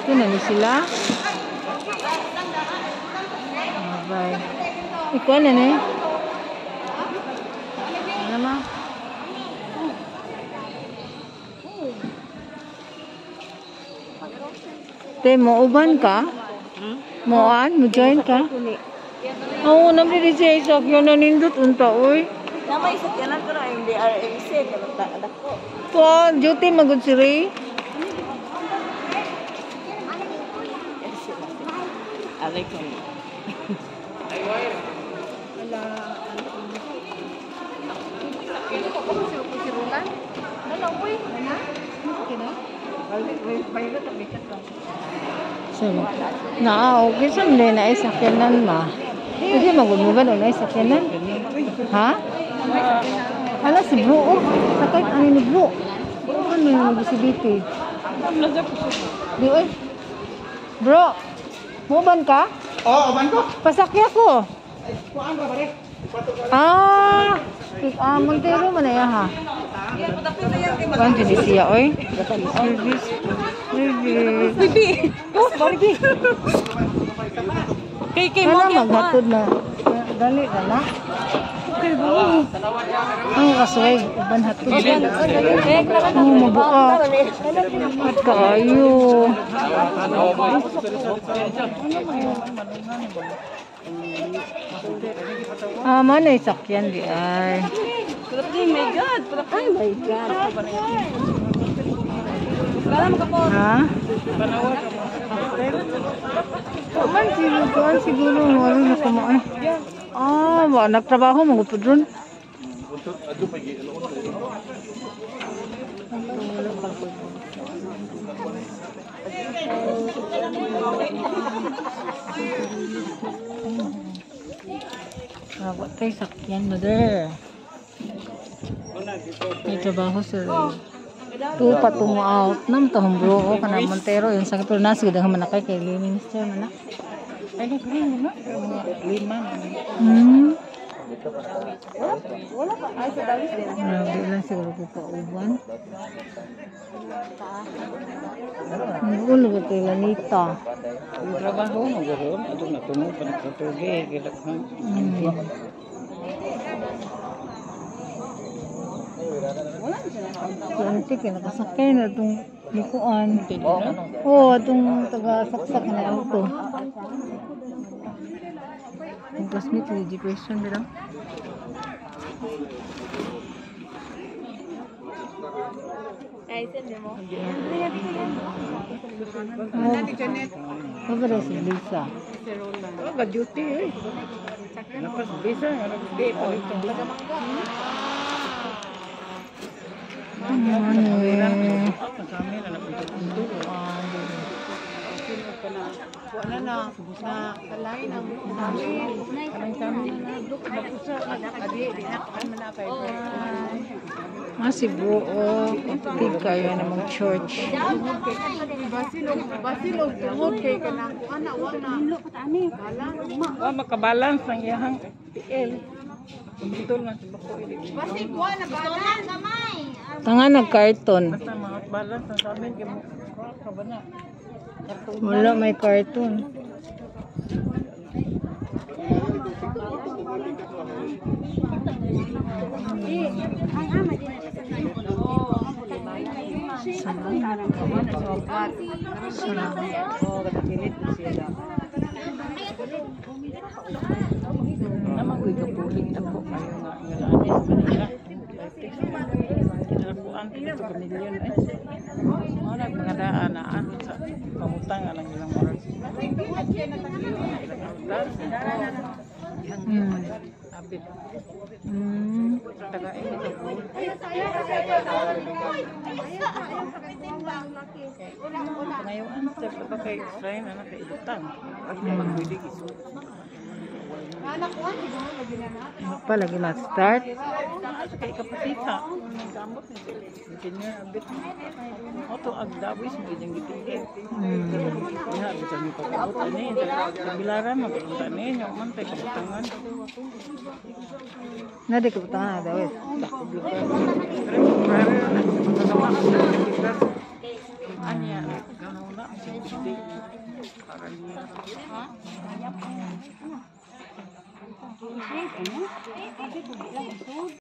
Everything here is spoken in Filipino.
Ito na ni sila. Bye. Ikaw na ni. Ano ma? Te, mo uban ka? Moan? Mo join ka? Oo, naman rin siya isak yun na nindot unta, uy. Namay sa kanan ko na yung DRMC. Anak ko. Po, duty magod si Ray. Alay ko. So, okay sa mga na isakyanan ma. Hindi magumugan o na isakyanan. Ha? Hala si bro, oh. Sakit ano ni bro. Ano yung mag-isibiti? Di, oy. Bro, muban ka? Oo, uban ko. Pasakya ko. Kuhaan ka pare. Montero man na ya ha. Kan jadi siya, oy. Service. Bibi. Oh, bargi. Kay mo Kana maghatod na. Dali ka na. Okay, bro. Ang kasway, uban hatod. Mabuka. At kaayo. Mana isakyan di ay. Oh my God. Oh my God. Ha? Man siguro siguro wala na kumain. Nagtrabaho magupod ron. What tayo sakyan, mother? May trabaho sila. Tu patungo out nam tahong bro kana Montero yung sakit pero nasi gudang manakay kay minister mana. Ay ni na. Lima. Wala pa. Ay, sa dalis din. Grabe lang siguro po pauban. Ulo ko kay Lanita. Ang trabaho mo ganoon, adto na tumo pa sa tubig, gilakhan. Antik na nakasakay na itong likuan. Oo, itong taga-saksak na auto. Ang classmate sa education nila. Ay, send mo. Kabara si Lisa. Duty eh. Napas bisa, di palito. Wala na kalay ng Si bro, kapatid kayo na mag-church. Basilog, tungod kay kanang anak wala. Makabalance ang iyahang PL. Betul na sa bako ini. Basig wala balance gamay. Tanga nag-carton. Basta mga balance sa amin kay mo ka ba na. Wala may carton. Naman ko'y kapulit na po kayo nga ngalanin sa kanila. Kinakuan ito ka milyon eh. Mga mga daan na sa pamutang ang ilang moral. Abit. Tagain ito po. Ngayon, sa kay Israel, anak kay Ibutang. At magbilig iso. Pa lagi na-start. Kay kapatita. Gamot ni engineer abit. Auto agdawis mo yung gitigil. Ya, bisa ni pagkabot ani. Bilaran magpunta ni nya man tay kabutangan. Nadi ko ta daw. Anya, gano'n na. Hindi. Para niya. Ano?